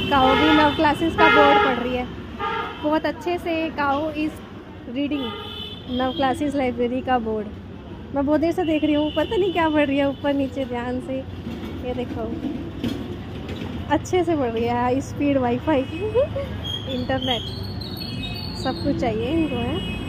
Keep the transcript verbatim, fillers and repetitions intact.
काओ भी नव क्लासेस का बोर्ड पढ़ रही है बहुत अच्छे से। काओ is reading now classes library का बोर्ड। मैं बहुत देर से देख रही हूँ, पता नहीं क्या पढ़ रही है, ऊपर नीचे ध्यान से। ये देखो अच्छे से पढ़ रही है, हाई स्पीड वाईफाई इंटरनेट सब कुछ चाहिए इनको है।